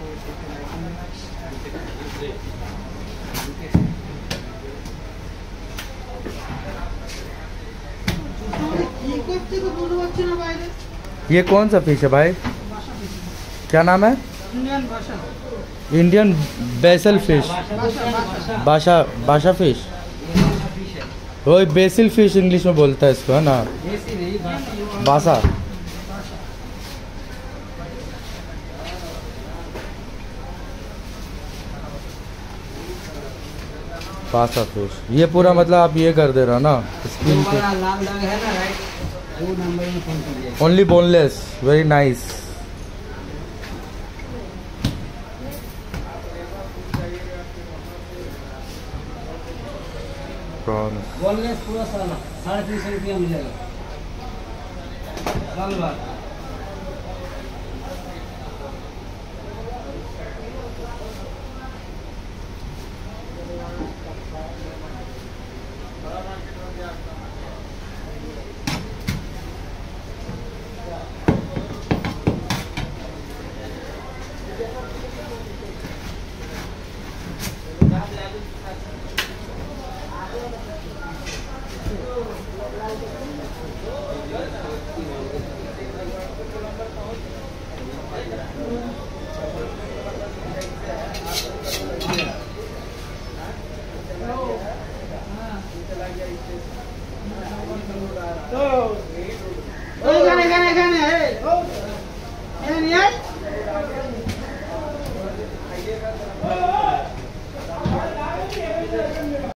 ये कौन सा फिश है भाई? क्या नाम है? Indian basil fish. Basa basa fish. वही बेसिल फिश इंग्लिश में बोलता है इसको, है ना? बासा। बासा फिश। ये पूरा मतलब आप ये कर दे रहे हो ना स्किन पे? Only boneless. Very nice. Boneless पूरा 350 रुपया मिलेगा। साल भर।